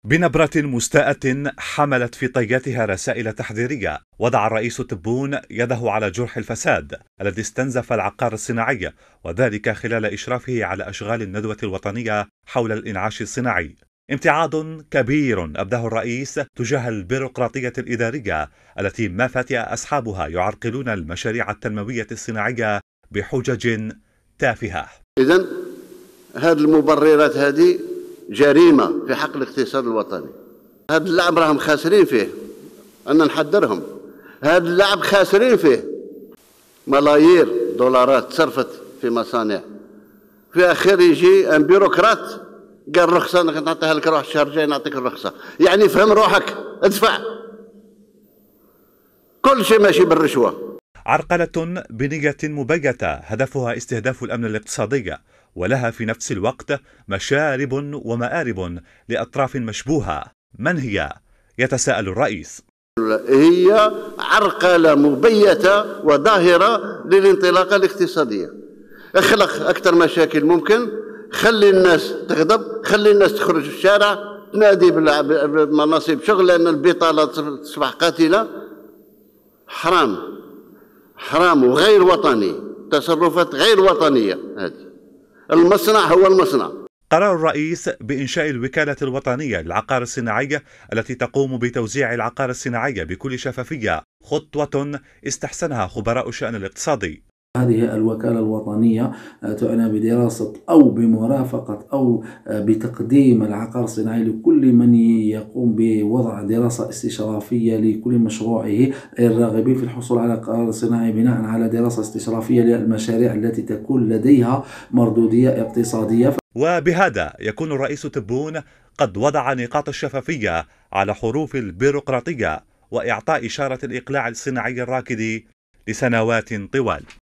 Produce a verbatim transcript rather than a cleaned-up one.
بنبرة مستاءة حملت في طياتها رسائل تحذيرية، وضع الرئيس تبون يده على جرح الفساد الذي استنزف العقار الصناعي، وذلك خلال إشرافه على أشغال الندوة الوطنية حول الإنعاش الصناعي. امتعاض كبير أبداه الرئيس تجاه البيروقراطية الإدارية التي ما فتئ أصحابها يعرقلون المشاريع التنموية الصناعية بحجج تافهة. إذن هذه المبررات هذه جريمة في حق الاقتصاد الوطني. هذا اللعب راهم خاسرين فيه، أنا نحذرهم. هذا اللعب خاسرين فيه، ملايير دولارات صرفت في مصانع، في آخر يجي ان بيروقراط قال رخصة نعطيها لك، روح الشهر الجاي نعطيك الرخصة. يعني فهم روحك، ادفع. كل شيء ماشي بالرشوة. عرقلة بنية مبيتة هدفها استهداف الأمن الاقتصادي، ولها في نفس الوقت مشارب ومآرب لأطراف مشبوهة. من هي؟ يتساءل الرئيس. هي عرقلة مبيتة وظاهرة للانطلاقة الاقتصادية. اخلق أكثر مشاكل ممكن، خلي الناس تغضب، خلي الناس تخرج في الشارع تنادي بمناصب شغل، لأن البطالة تصبح قاتلة. حرام حرام وغير وطني، تصرفات غير وطنية. هذه المصنع هو المصنع. قرار الرئيس بإنشاء الوكالة الوطنية للعقار الصناعي التي تقوم بتوزيع العقار الصناعي بكل شفافية خطوة استحسنها خبراء الشأن الاقتصادي. هذه الوكالة الوطنية تعنى بدراسة أو بمرافقة أو بتقديم العقار الصناعي لكل من يقوم بوضع دراسة استشرافية لكل مشروعه، الراغبين في الحصول على عقار صناعي بناء على دراسة استشرافية للمشاريع التي تكون لديها مردودية اقتصادية. وبهذا يكون الرئيس تبون قد وضع نقاط الشفافية على حروف البيروقراطية وإعطاء إشارة الإقلاع الصناعي الراكد لسنوات طوال.